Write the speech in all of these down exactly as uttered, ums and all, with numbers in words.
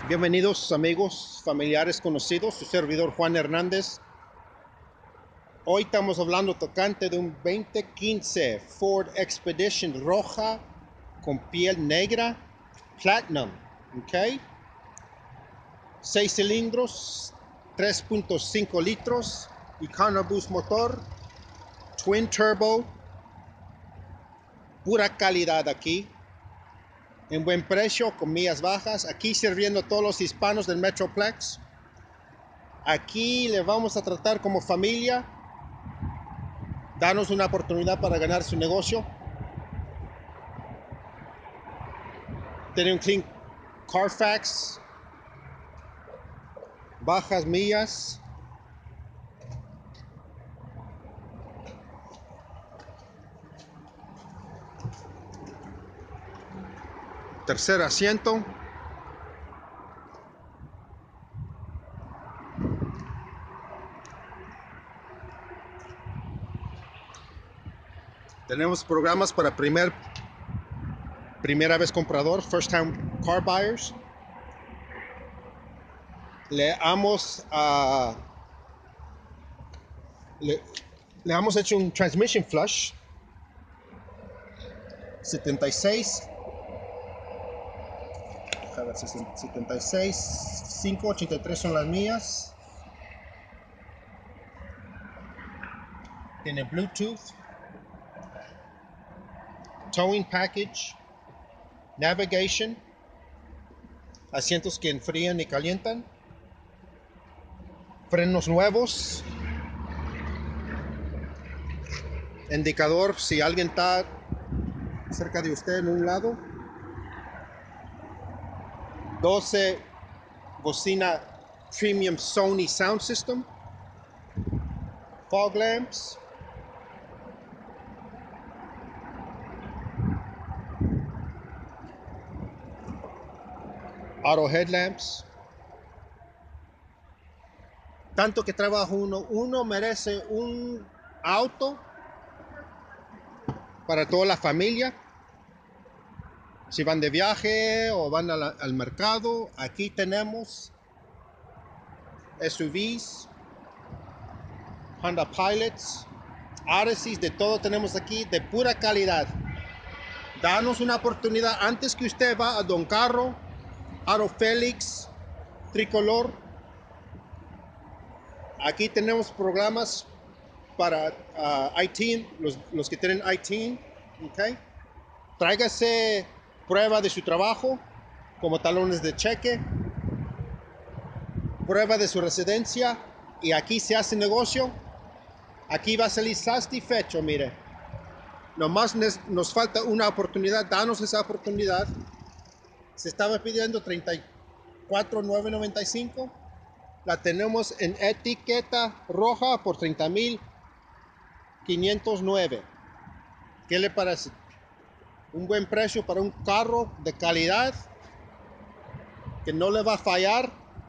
Bienvenidos amigos, familiares, conocidos, su servidor Juan Hernández. Hoy estamos hablando tocante de un veinte quince Ford Expedition roja con piel negra, Platinum, ok. seis cilindros, tres punto cinco litros, EconoBoost motor, Twin Turbo, pura calidad aquí. En buen precio, con millas bajas, aquí sirviendo a todos los hispanos del Metroplex. Aquí le vamos a tratar como familia, darnos una oportunidad para ganar su negocio. Tiene un clean Carfax, bajas millas. Tercer asiento. Tenemos programas para primer, primera vez comprador, first time car buyers. Le hemos, uh, le, le hemos hecho un transmission flush. setenta y seis. A ver, setenta y seis, cinco ochenta y tres son las mías. Tiene Bluetooth, towing package, navigation, asientos que enfrían y calientan, frenos nuevos, indicador si alguien está cerca de usted en un lado, doce bocina premium Sony sound system, fog lamps, auto headlamps. Tanto que trabaja uno, uno merece un auto para toda la familia. Si van de viaje o van a la, al mercado, aquí tenemos S U Vs, Honda Pilots, Odysseys, de todo tenemos aquí, de pura calidad. Danos una oportunidad antes que usted va a Don Carro, Auto Félix, Tricolor. Aquí tenemos programas para uh, I T, los, los que tienen I T, okay. Tráigase prueba de su trabajo, como talones de cheque, prueba de su residencia, y aquí se hace negocio. Aquí va a salir satisfecho, mire. Nomás nos falta una oportunidad, danos esa oportunidad. Se estaba pidiendo treinta y cuatro mil novecientos noventa y cinco. La tenemos en etiqueta roja por treinta mil quinientos nueve. ¿Qué le parece? Un buen precio para un carro de calidad que no le va a fallar.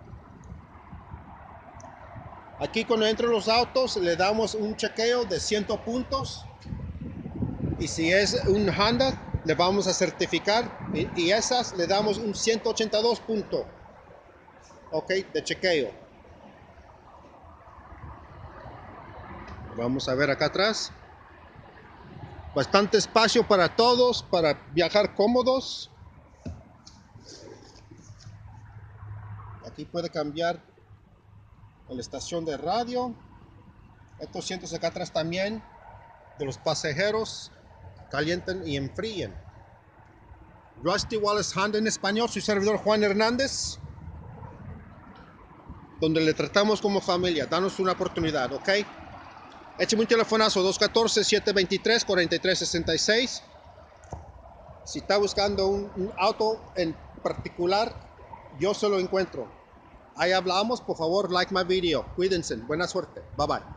Aquí cuando entran los autos le damos un chequeo de cien puntos, y si es un Honda le vamos a certificar, y, y esas le damos un ciento ochenta y dos puntos, ok, de chequeo. Vamos a ver acá atrás, bastante espacio para todos, para viajar cómodos. Aquí puede cambiar la estación de radio. Estos cientos acá atrás también, de los pasajeros, calientan y enfríen. Rusty Wallace Honda en español, su servidor Juan Hernández, donde le tratamos como familia. Danos una oportunidad, ok. Écheme un telefonazo, dos uno cuatro, siete dos tres, cuatro tres seis seis. Si está buscando un, un auto en particular, yo se lo encuentro. Ahí hablamos. Por favor, like my video. Cuídense. Buena suerte. Bye bye.